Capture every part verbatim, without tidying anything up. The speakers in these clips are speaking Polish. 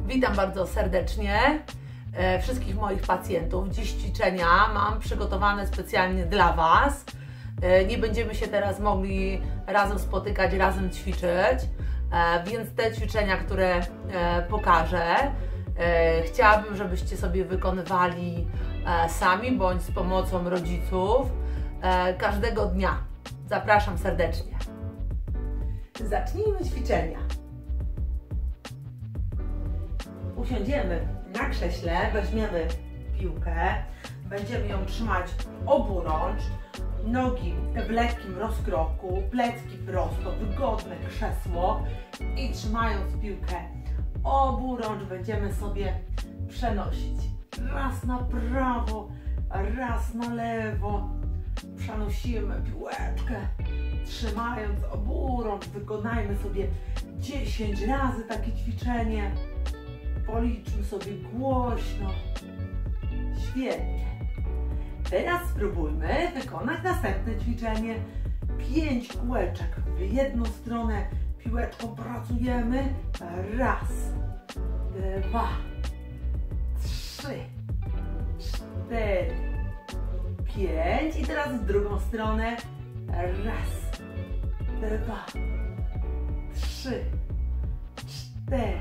Witam bardzo serdecznie e, wszystkich moich pacjentów. Dziś ćwiczenia mam przygotowane specjalnie dla Was. E, nie będziemy się teraz mogli razem spotykać, razem ćwiczyć, e, więc te ćwiczenia, które e, pokażę, e, chciałabym, żebyście sobie wykonywali e, sami bądź z pomocą rodziców e, każdego dnia. Zapraszam serdecznie. Zacznijmy ćwiczenia. Usiądziemy na krześle, weźmiemy piłkę, będziemy ją trzymać oburącz, nogi w lekkim rozkroku, plecki prosto, wygodne krzesło i trzymając piłkę oburącz będziemy sobie przenosić raz na prawo, raz na lewo. Przenosimy piłeczkę, trzymając oburącz, wykonajmy sobie dziesięć razy takie ćwiczenie. Policzmy sobie głośno. Świetnie. Teraz spróbujmy wykonać następne ćwiczenie. Pięć kółeczek w jedną stronę piłeczką pracujemy. Raz, dwa, trzy, cztery, pięć. I teraz w drugą stronę. Raz, dwa, trzy, cztery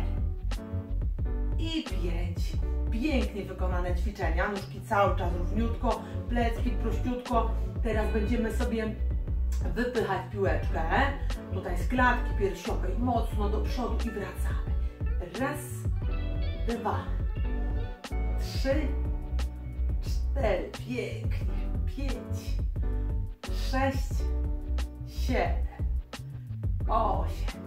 i pięć. Pięknie wykonane ćwiczenia. Nóżki cały czas równiutko, plecki prościutko. Teraz będziemy sobie wypychać piłeczkę. Tutaj z klatki piersiowej mocno do przodu i wracamy. Raz, dwa, trzy, cztery. Pięknie. Pięć, sześć, siedem, osiem,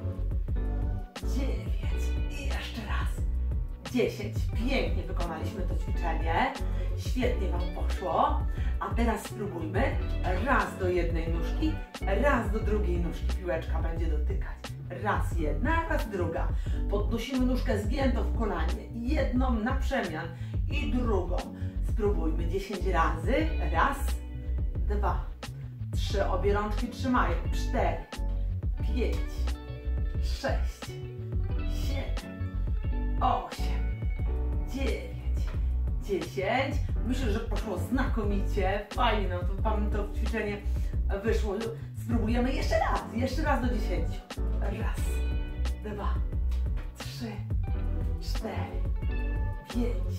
dziewięć i jeszcze raz. dziesięć. Pięknie wykonaliśmy to ćwiczenie. Świetnie Wam poszło. A teraz spróbujmy raz do jednej nóżki, raz do drugiej nóżki piłeczka będzie dotykać. Raz jedna, raz druga. Podnosimy nóżkę zgiętą w kolanie. Jedną na przemian i drugą. Spróbujmy dziesięć razy. Raz, dwa, trzy. Obie rączki trzymają. Cztery, pięć, sześć, siedem, osiem, dziewięć, dziesięć. Myślę, że poszło znakomicie. Fajnie nam to, Wam to ćwiczenie wyszło. Spróbujemy jeszcze raz. Jeszcze raz do dziesięciu. Raz, dwa, trzy, cztery, pięć,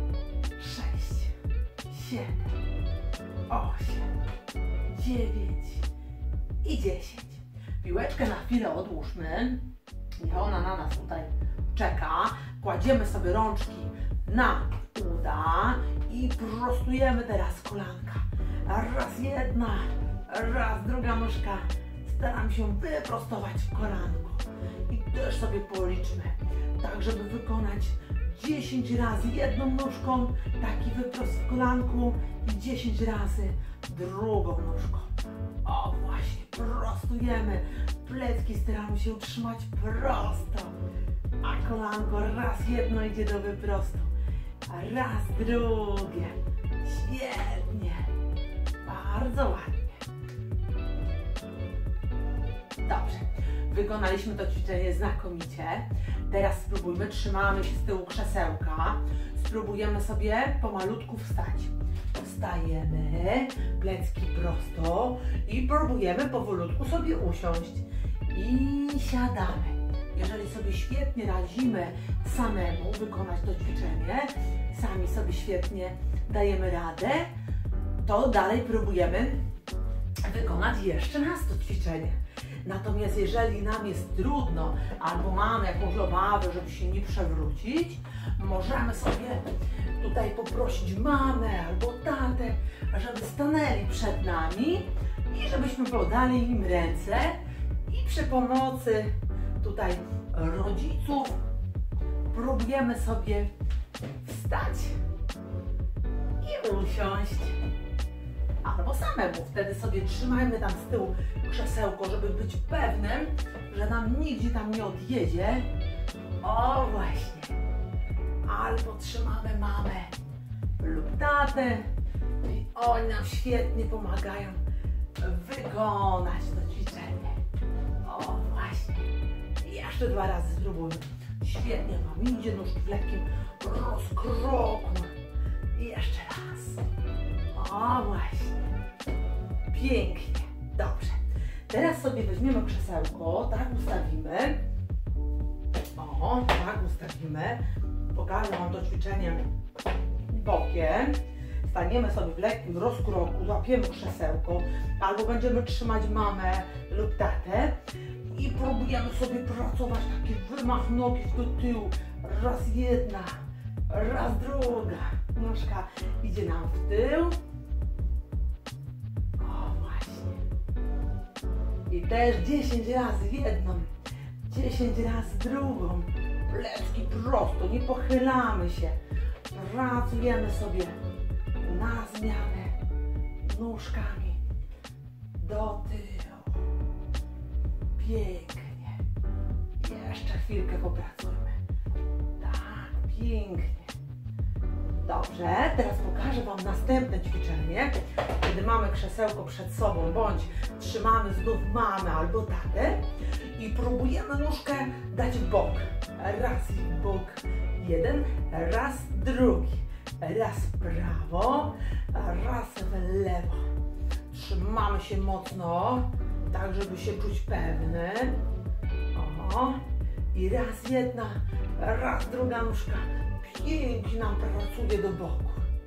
sześć, siedem, osiem, dziewięć i dziesięć. Piłeczkę na chwilę odłóżmy. Niech ona na nas tutaj czeka. Kładziemy sobie rączki na uda i prostujemy teraz kolanka. Raz jedna, raz druga nóżka. Staram się wyprostować w kolanku. I też sobie policzmy, tak żeby wykonać dziesięć razy jedną nóżką, taki wyprost w kolanku i dziesięć razy drugą nóżką. O właśnie, prostujemy. Plecki staramy się utrzymać prosto. A kolanko raz jedno idzie do wyprostu, a raz drugie. Świetnie. Bardzo ładnie. Dobrze. Wykonaliśmy to ćwiczenie znakomicie. Teraz spróbujmy, trzymamy się z tyłu krzesełka. Spróbujemy sobie pomalutku wstać. Wstajemy, plecki prosto i próbujemy powolutku sobie usiąść. I siadamy. Jeżeli sobie świetnie radzimy samemu wykonać to ćwiczenie, sami sobie świetnie dajemy radę, to dalej próbujemy wykonać jeszcze raz to ćwiczenie. Natomiast jeżeli nam jest trudno albo mamy jakąś obawę, żeby się nie przewrócić, możemy sobie tutaj poprosić mamę albo tatę, żeby stanęli przed nami i żebyśmy podali im ręce i przy pomocy tutaj rodziców próbujemy sobie wstać i usiąść. Albo samemu. Wtedy sobie trzymajmy tam z tyłu krzesełko, żeby być pewnym, że nam nigdzie tam nie odjedzie. O właśnie. Albo trzymamy mamę lub tatę i oni nam świetnie pomagają wykonać to ćwiczenie. O właśnie. I jeszcze dwa razy spróbujmy. Świetnie Wam idzie, nóżki w lekkim rozkroku. I jeszcze raz. O, właśnie. Pięknie. Dobrze. Teraz sobie weźmiemy krzesełko, tak ustawimy. O, tak ustawimy. Pokażę Wam to ćwiczenie bokiem. Staniemy sobie w lekkim rozkroku, złapiemy krzesełko, albo będziemy trzymać mamę lub tatę i próbujemy sobie pracować taki wymach nogi do tyłu. Raz jedna, raz druga. Nóżka idzie nam w tył. O, właśnie. I też dziesięć razy jedną, dziesięć razy drugą. Plecki prosto, nie pochylamy się. Pracujemy sobie na zmianę nóżkami do tyłu. Pięknie. Jeszcze chwilkę popracujmy. Tak, pięknie. Dobrze, teraz pokażę Wam następne ćwiczenie, kiedy mamy krzesełko przed sobą, bądź trzymamy znów mamę albo tatę i próbujemy nóżkę dać w bok. Raz w bok, jeden, raz drugi. Raz w prawo, raz w lewo. Trzymamy się mocno, tak żeby się czuć pewny. O, i raz jedna, raz druga nóżka. Pięknie nam pracuje do boku.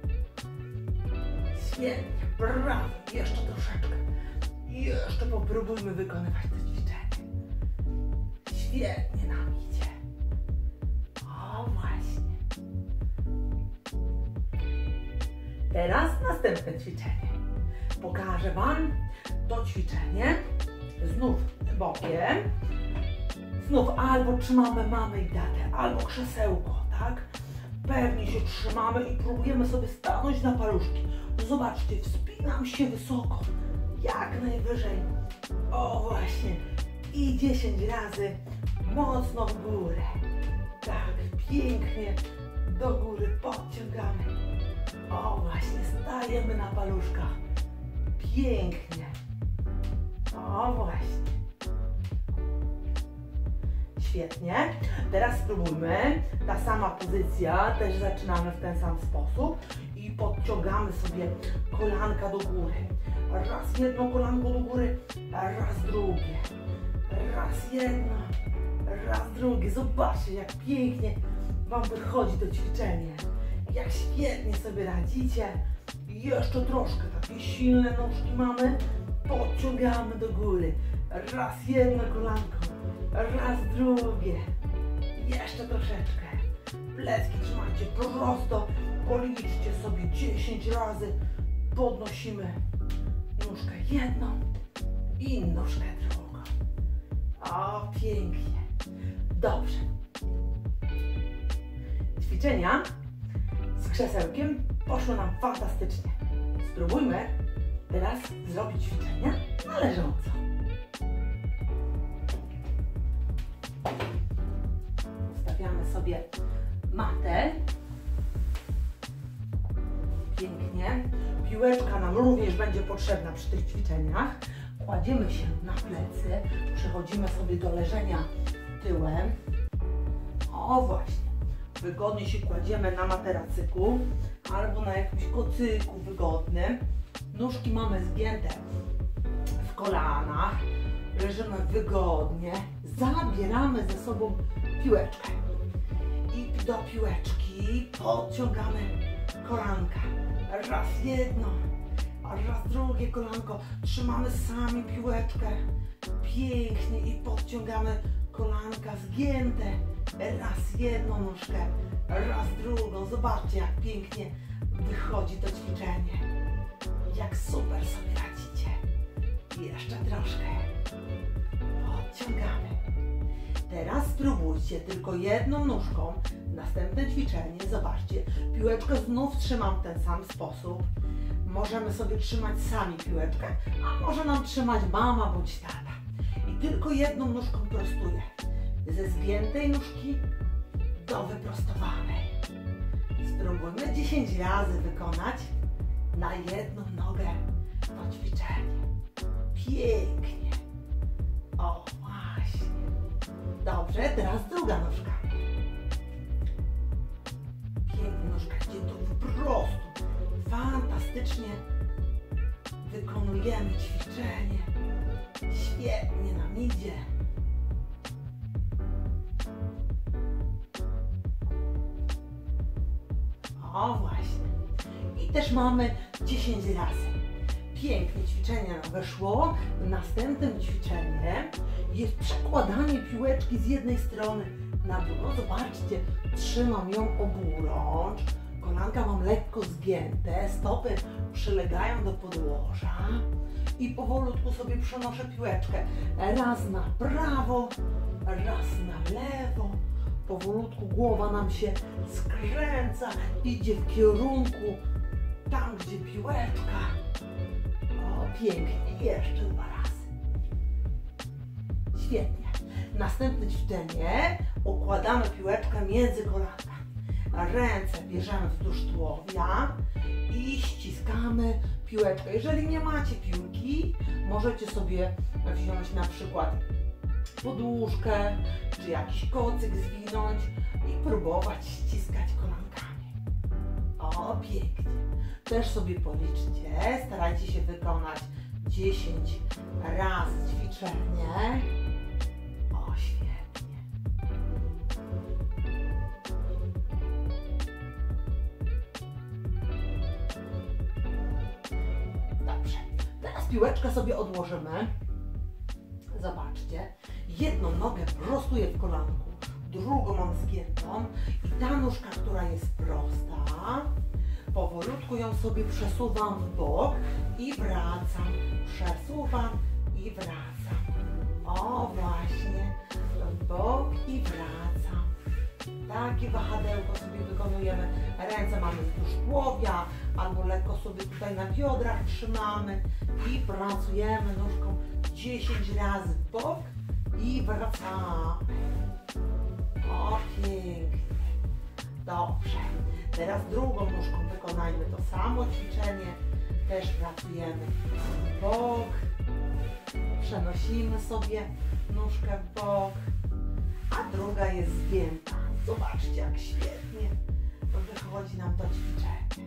Świetnie, brawo. Jeszcze troszeczkę. Jeszcze popróbujmy wykonywać to ćwiczenie. Świetnie nam idzie. O, właśnie. Teraz następne ćwiczenie. Pokażę Wam to ćwiczenie znów bokiem. Znów albo trzymamy mamę i tatę, albo krzesełko, tak? Pewnie się trzymamy i próbujemy sobie stanąć na paluszki. Zobaczcie, wspinam się wysoko, jak najwyżej. O, właśnie. I dziesięć razy mocno w górę. Tak, pięknie do góry podciągamy. O, właśnie, stajemy na paluszkach. Pięknie. O, właśnie. Świetnie. Teraz spróbujmy. Ta sama pozycja, też zaczynamy w ten sam sposób i podciągamy sobie kolanka do góry. Raz jedno kolanko do góry, raz drugie. Raz jedno, raz drugie. Zobaczcie, jak pięknie Wam wychodzi to ćwiczenie. Jak świetnie sobie radzicie. Jeszcze troszkę, takie silne nóżki mamy. Podciągamy do góry. Raz jedno kolanko, raz drugie. Jeszcze troszeczkę. Plecki trzymajcie prosto. Policzcie sobie dziesięć razy. Podnosimy nóżkę jedną i nóżkę drugą. O, pięknie. Dobrze. Ćwiczenia z krzesełkiem poszło nam fantastycznie. Spróbujmy teraz zrobić ćwiczenia na leżąco. Ustawiamy sobie matę. Pięknie. Piłeczka nam również będzie potrzebna przy tych ćwiczeniach. Kładziemy się na plecy. Przechodzimy sobie do leżenia tyłem. O, właśnie. Wygodnie się kładziemy na materacyku albo na jakimś kocyku wygodnym. Nóżki mamy zgięte w kolanach. Leżymy wygodnie. Zabieramy ze sobą piłeczkę. I do piłeczki podciągamy kolanka. Raz jedno, a raz drugie kolanko. Trzymamy sami piłeczkę. Pięknie i podciągamy kolanka zgięte. Raz jedną nóżkę, raz drugą. Zobaczcie, jak pięknie wychodzi to ćwiczenie. Jak super sobie radzicie. Jeszcze troszkę. Podciągamy. Teraz spróbujcie tylko jedną nóżką. Następne ćwiczenie. Zobaczcie, piłeczkę znów trzymam w ten sam sposób. Możemy sobie trzymać sami piłeczkę, a może nam trzymać mama bądź tata. I tylko jedną nóżką prostuję. Ze zgiętej nóżki do wyprostowanej. Spróbujmy dziesięć razy wykonać na jedną nogę to ćwiczenie. Pięknie. O, właśnie. Dobrze, teraz druga nóżka. fantastycznie wykonujemy ćwiczenie. Świetnie nam idzie. O właśnie. I też mamy dziesięć razy. Pięknie ćwiczenie nam weszło. Następnym ćwiczeniem jest przekładanie piłeczki z jednej strony na drugą. Zobaczcie, trzymam ją oburącz. Kolanka mam lekko zgięte, stopy przylegają do podłoża i powolutku sobie przenoszę piłeczkę. Raz na prawo, raz na lewo. Powolutku głowa nam się skręca, idzie w kierunku tam, gdzie piłeczka. O, pięknie. Jeszcze dwa razy. Świetnie. Następne ćwiczenie. Układamy piłeczkę między kolanami. Ręce bierzemy wzdłuż tułowia i ściskamy piłeczkę. Jeżeli nie macie piłki, możecie sobie wziąć na przykład poduszkę, czy jakiś kocyk zwinąć i próbować ściskać kolankami. O, pięknie. Też sobie policzcie, starajcie się wykonać dziesięć razy ćwiczenie. O, świetnie. Dobrze. Teraz piłeczkę sobie odłożymy. Zobaczcie. Jedną nogę prostuję w kolanku, drugą mam zgiętą i ta nóżka, która jest prosta, powolutku ją sobie przesuwam w bok i wracam. Przesuwam i wracam. O, właśnie. W bok i wracam. Takie wahadełko sobie wykonujemy. Ręce mamy wzdłuż tułowia, albo lekko sobie tutaj na biodrach trzymamy i pracujemy nóżką dziesięć razy w bok i wracamy. O, pięknie. Dobrze. Teraz drugą nóżką wykonajmy to samo ćwiczenie. Też pracujemy w bok. Przenosimy sobie nóżkę w bok, a druga jest zgięta. Zobaczcie, jak świetnie wychodzi nam to ćwiczenie.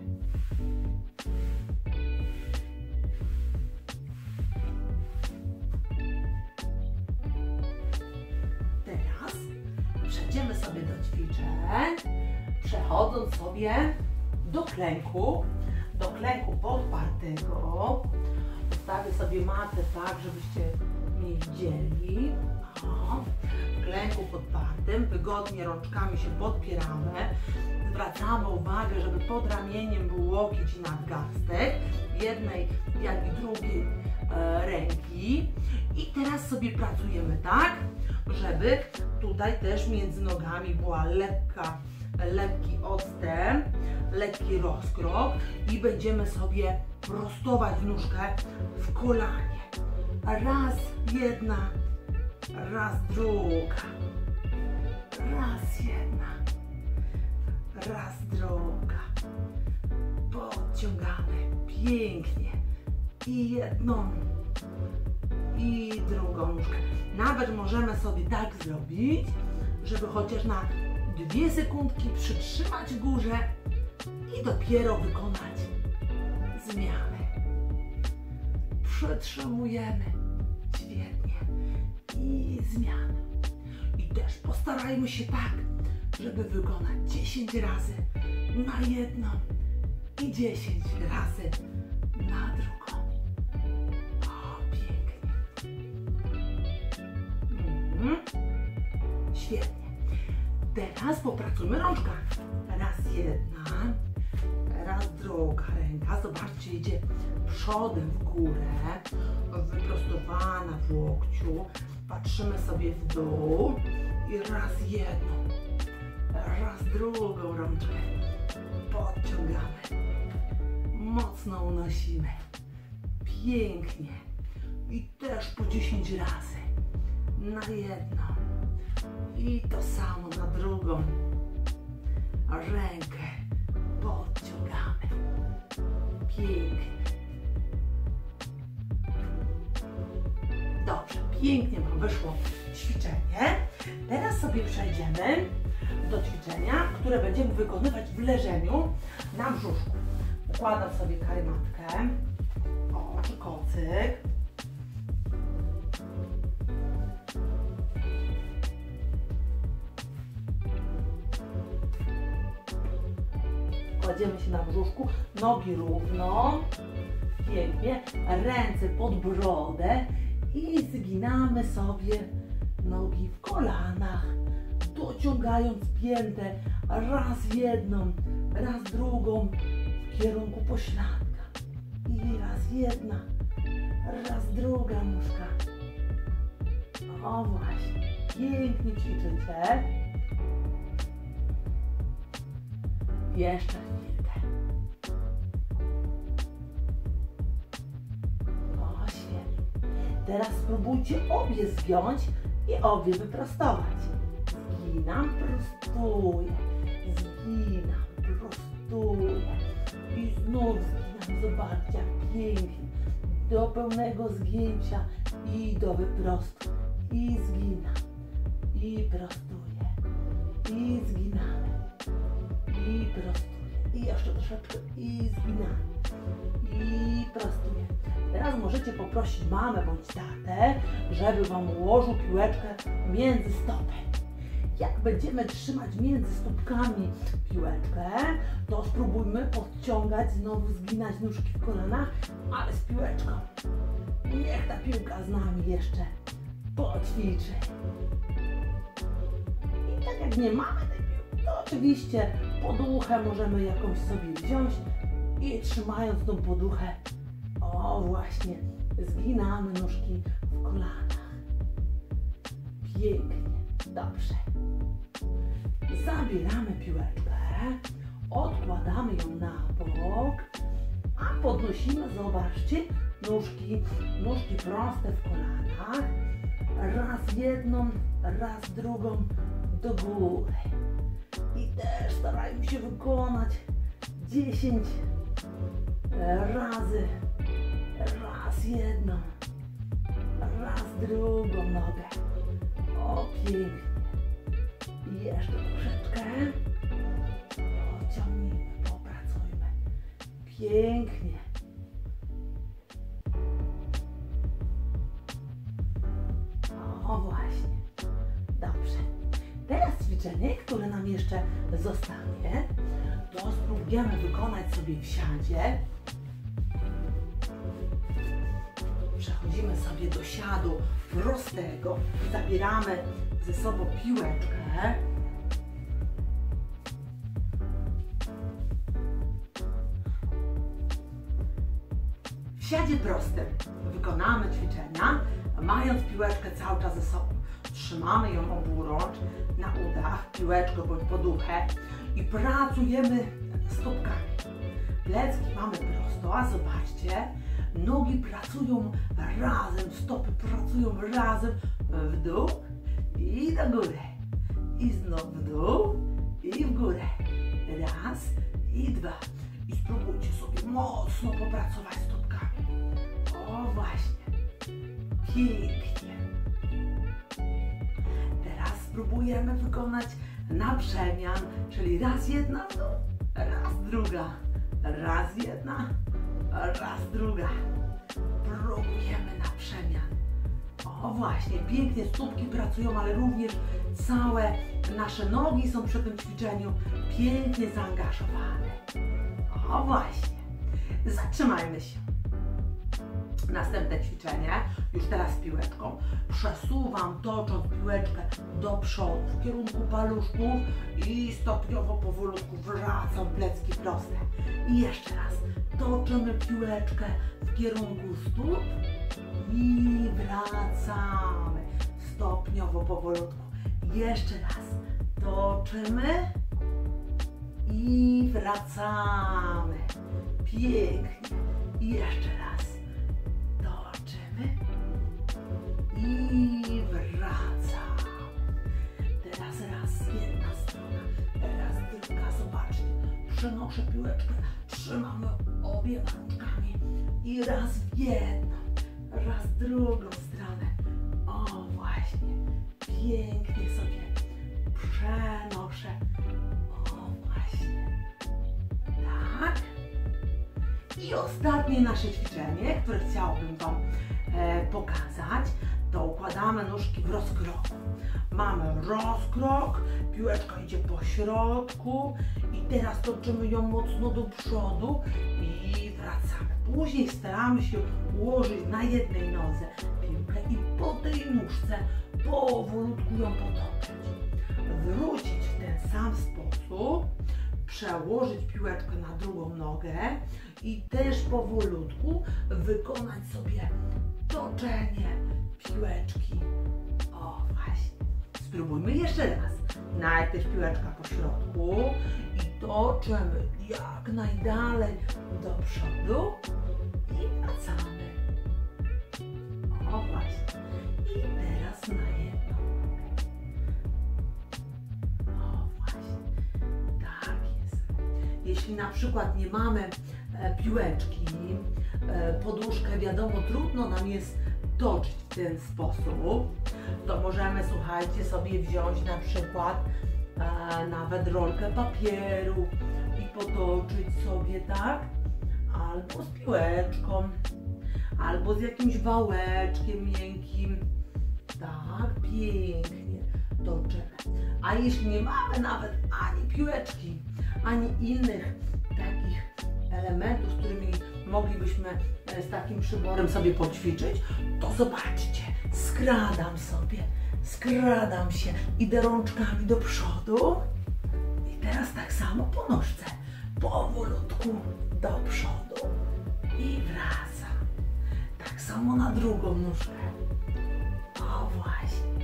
Teraz przejdziemy sobie do ćwiczeń, przechodząc sobie do klęku, do klęku podpartego. Ustawię sobie matę tak, żebyście mnie widzieli. O, w klęku podpartym wygodnie rączkami się podpieramy. Zwracamy uwagę, żeby pod ramieniem był łokieć i nadgarstek jednej, jak i drugiej e, ręki. I teraz sobie pracujemy tak, żeby tutaj też między nogami była lekka, lekki odstęp, lekki rozkrok i będziemy sobie prostować nóżkę w kolanie. Raz jedna, raz druga, raz jedna, raz druga. Podciągamy pięknie i jedną, i drugą nóżkę. Nawet możemy sobie tak zrobić, żeby chociaż na dwie sekundki przytrzymać w górze i dopiero wykonać zmianę. Przytrzymujemy. Świetnie. I zmiana. I też postarajmy się tak, żeby wykonać dziesięć razy na jedną i dziesięć razy na drugą. O, pięknie. Mhm. Świetnie. Teraz popracujmy rączkami. Raz jedna, raz druga ręka. Zobaczcie, idzie przodem w górę, wyprostowana w łokciu. Patrzymy sobie w dół i raz jedną, raz drugą rączkę podciągamy. Mocno unosimy. Pięknie. I też po dziesięć razy. Na jedną. I to samo na drugą rękę podciągamy. Pięknie. Dobrze, pięknie Wam wyszło ćwiczenie. Teraz sobie przejdziemy do ćwiczenia, które będziemy wykonywać w leżeniu na brzuszku. Wkładam sobie karymatkę. O, czy kocyk. Kładziemy się na brzuszku, nogi równo, pięknie, ręce pod brodę i zginamy sobie nogi w kolanach, dociągając piętę raz jedną, raz drugą w kierunku pośladka i raz jedna, raz druga nóżka. O właśnie, pięknie ćwiczycie. Jeszcze chwilkę. O, świetnie. Teraz spróbujcie obie zgiąć i obie wyprostować. Zginam, prostuję. Zginam, prostuję. I znów zginam. Zobaczcie, jak pięknie. Do pełnego zgięcia i do wyprostu. I zginam. I prostuję. I zginamy. I prostuję. I jeszcze troszeczkę. I zginamy. I prostuję. Teraz możecie poprosić mamę bądź tatę, żeby Wam ułożył piłeczkę między stopy. Jak będziemy trzymać między stópkami piłeczkę, to spróbujmy podciągać, znowu zginać nóżki w kolanach, ale z piłeczką. Niech ta piłka z nami jeszcze poćwiczy. I tak jak nie mamy tej piłki, to oczywiście poduchę możemy jakąś sobie wziąć i trzymając tą poduchę, o właśnie, zginamy nóżki w kolanach. Pięknie, dobrze. Zabieramy piłeczkę, odkładamy ją na bok, a podnosimy, zobaczcie, nóżki, nóżki proste w kolanach. Raz jedną, raz drugą do góry. I też starajmy się wykonać dziesięć razy. Raz jedną, raz drugą nogę. O, pięknie. I jeszcze troszeczkę. Pociągnijmy, popracujmy. Pięknie. O, właśnie. Dobrze. Teraz ćwiczenie, które nam jeszcze zostanie, to spróbujemy wykonać sobie w siadzie. Przechodzimy sobie do siadu prostego. Zabieramy ze sobą piłeczkę. W siadzie prostym wykonamy ćwiczenia, mając piłeczkę cały czas ze sobą. Trzymamy ją oburącz na udach, piłeczkę bądź poduchę i pracujemy stópkami. Plecki mamy prosto, a zobaczcie, nogi pracują razem, stopy pracują razem w dół i do góry. I znów w dół i w górę. Raz i dwa. I spróbujcie sobie mocno popracować stópkami. O właśnie. Pięknie. Teraz spróbujemy wykonać na przemian, czyli raz jedna w dół, raz druga. Raz jedna, raz druga. Próbujemy na przemian. O właśnie, pięknie stópki pracują, ale również całe nasze nogi są przy tym ćwiczeniu pięknie zaangażowane. O właśnie. Zatrzymajmy się. Następne ćwiczenie, już teraz z piłeczką. Przesuwam, tocząc piłeczkę do przodu, w kierunku paluszków i stopniowo, powolutku wracam, plecki proste. I jeszcze raz, toczymy piłeczkę w kierunku stóp i wracamy, stopniowo, powolutku. Jeszcze raz, toczymy i wracamy. Pięknie. I jeszcze raz. Toczymy i wracamy. Teraz raz jedna strona, raz druga. Zobaczcie. Przenoszę piłeczkę, trzymamy obiema rączkami i raz w jedną, raz w drugą stronę. O właśnie. Pięknie sobie przenoszę. O właśnie. Tak. I ostatnie nasze ćwiczenie, które chciałabym Wam e, pokazać, to układamy nóżki w rozkroku. Mamy rozkrok, piłeczka idzie po środku i teraz toczymy ją mocno do przodu i wracamy. Później staramy się ułożyć na jednej nodze piłkę i po tej nóżce powolutku ją potoczyć. Wrócić w ten sam sposób, przełożyć piłeczkę na drugą nogę i też powolutku wykonać sobie toczenie piłeczki. O, właśnie. Spróbujmy jeszcze raz. Najpierw piłeczka po środku i toczymy jak najdalej do przodu i wracamy. O, właśnie. I teraz na jedną nogę. O, właśnie. Tak jest. Jeśli na przykład nie mamy e, piłeczki, e, poduszkę, wiadomo, trudno nam jest toczyć w ten sposób, to możemy, słuchajcie, sobie wziąć na przykład e, nawet rolkę papieru i potoczyć sobie, tak? Albo z piłeczką, albo z jakimś wałeczkiem miękkim. Tak, pięknie toczymy. A jeśli nie mamy nawet ani piłeczki, ani innych takich elementów, z którymi moglibyśmy z takim przyborem sobie poćwiczyć, to zobaczcie, skradam sobie, skradam się, idę rączkami do przodu i teraz tak samo po nóżce, powolutku do przodu i wracam. Tak samo na drugą nóżkę. O, właśnie.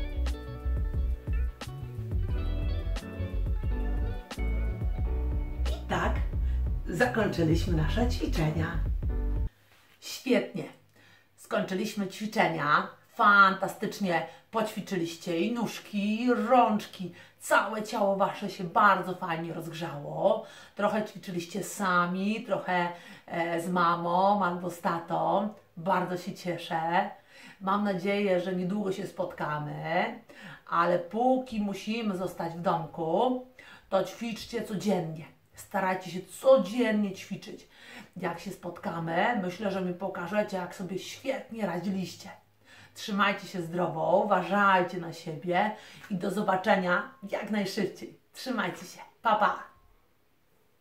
I tak zakończyliśmy nasze ćwiczenia. Świetnie. Skończyliśmy ćwiczenia. Fantastycznie poćwiczyliście i nóżki, i rączki. Całe ciało Wasze się bardzo fajnie rozgrzało. Trochę ćwiczyliście sami, trochę e, z mamą albo z tatą. Bardzo się cieszę. Mam nadzieję, że niedługo się spotkamy, ale póki musimy zostać w domku, to ćwiczcie codziennie. Starajcie się codziennie ćwiczyć. Jak się spotkamy, myślę, że mi pokażecie, jak sobie świetnie radziliście. Trzymajcie się zdrowo, uważajcie na siebie i do zobaczenia jak najszybciej. Trzymajcie się. Pa, pa!